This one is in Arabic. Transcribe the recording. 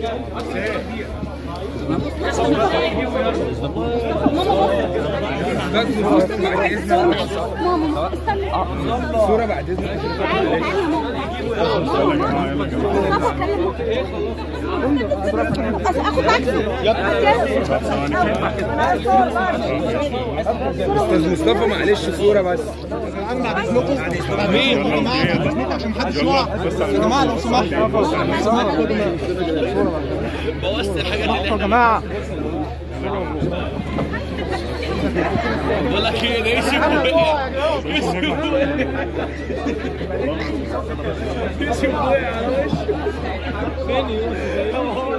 الصورة بعد اذنك. استاذ مصطفى معلش صورة بس. مين؟ يا جماعة عشان محدش يقع. يا جماعة لو سمحتوا. بوظت الحاجات اللي يا جماعة. بقول لك ايه ده يوسف وقع. يوسف وقع على وشه. فين يوسف؟